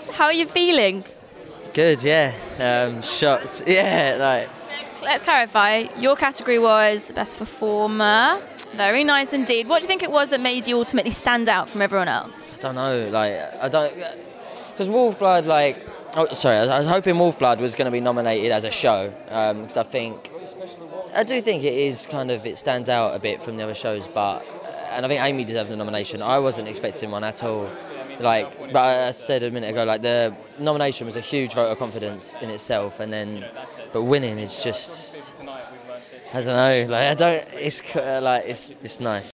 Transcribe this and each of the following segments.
Awards. How are you feeling? Good, yeah. Shocked. Yeah, like. Let's clarify. Your category was Best Performer. Very nice indeed. What do you think it was that made you ultimately stand out from everyone else? I don't know, like, I don't. Because Wolfblood, like. Oh, sorry, I was hoping Wolfblood was going to be nominated as a show. Because I do think it is kind of, it stands out a bit from the other shows, but. And I think Amy deserved the nomination. I wasn't expecting one at all. Like, but I said a minute ago, like the nomination was a huge vote of confidence in itself, and then, but winning is just, I don't know, like I don't, it's like it's nice.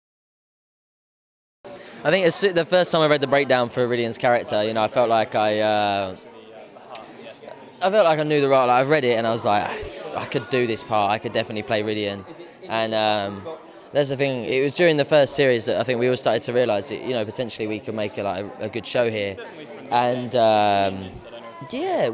I think it's the first time I read the breakdown for Iridian's character, you know, I felt like I knew the role. Like, I read it and I was like, I could do this part. I could definitely play Iridian, and. That's the thing. It was during the first series that I think we all started to realise that, you know, potentially we could make a good show here, and yeah,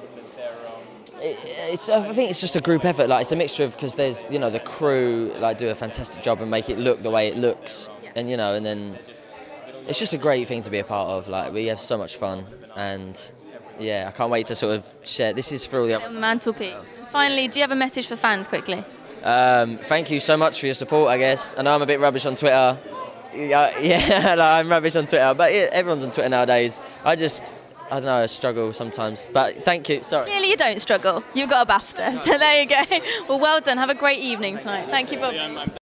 I think it's just a group effort. Like, it's a mixture of, because there's, you know, the crew like do a fantastic job and make it look the way it looks, and you know, and then it's just a great thing to be a part of. Like, we have so much fun, and yeah, I can't wait to sort of share. This is for all the mantelpiece. Finally, do you have a message for fans quickly? Thank you so much for your support, I guess. I know I'm a bit rubbish on Twitter. Yeah, like, I'm rubbish on Twitter, but yeah, everyone's on Twitter nowadays. I don't know, I struggle sometimes. But thank you. Sorry. Clearly you don't struggle. You've got a BAFTA, so there you go. Well done. Have a great evening tonight. Thank you, Bob.